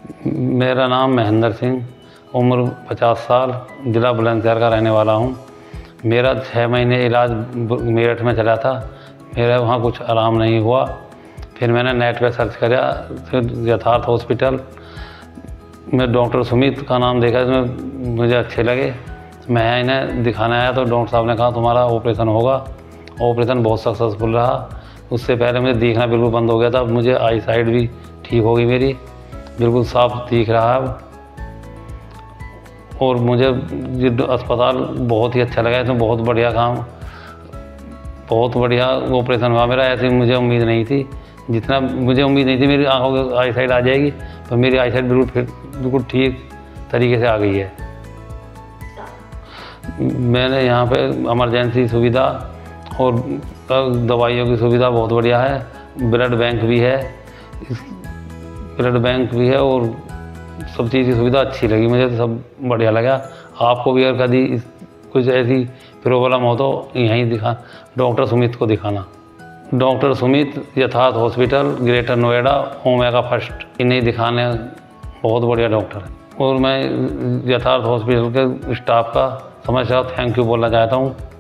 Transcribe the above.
मेरा नाम महेंद्र सिंह, उम्र 50 साल, ज़िला बुलंदशहर का रहने वाला हूँ। मेरा 6 महीने इलाज मेरठ में चला था। मेरा वहाँ कुछ आराम नहीं हुआ। फिर मैंने नेट पे सर्च किया, फिर यथार्थ हॉस्पिटल में डॉक्टर सुमित का नाम देखा, इसमें मुझे अच्छे लगे। मैं इन्हें दिखाने आया तो डॉक्टर साहब ने कहा तुम्हारा ऑपरेशन होगा। ऑपरेशन बहुत सक्सेसफुल रहा। उससे पहले मुझे दिखना बिल्कुल बंद हो गया था, अब मुझे आई साइट भी ठीक हो गई, मेरी बिल्कुल साफ दिख रहा है अब। और मुझे ये अस्पताल बहुत ही अच्छा लगा। इसमें बहुत बढ़िया काम, बहुत बढ़िया ऑपरेशन हुआ मेरा। ऐसी मुझे उम्मीद नहीं थी, जितना मुझे उम्मीद नहीं थी मेरी आँखों की आई साइट आ जाएगी, पर मेरी आई साइट बिल्कुल ठीक तरीके से आ गई है। मैंने यहाँ पे इमरजेंसी सुविधा और दवाइयों की सुविधा बहुत बढ़िया है। ब्लड बैंक भी है, और सब चीज़ की सुविधा अच्छी लगी मुझे, तो सब बढ़िया लगा। आपको भी अगर कभी कुछ ऐसी प्रॉब्लम हो तो यहीं डॉक्टर सुमित को दिखाना। Doctor Sumit, Yatharth hospital, Greater Noida, Omega first. इन्हें दिखाने बहुत बढ़िया डॉक्टर है। और मैं यथार्थ हॉस्पिटल के स्टाफ का समझ थैंक यू बोलना चाहता हूँ।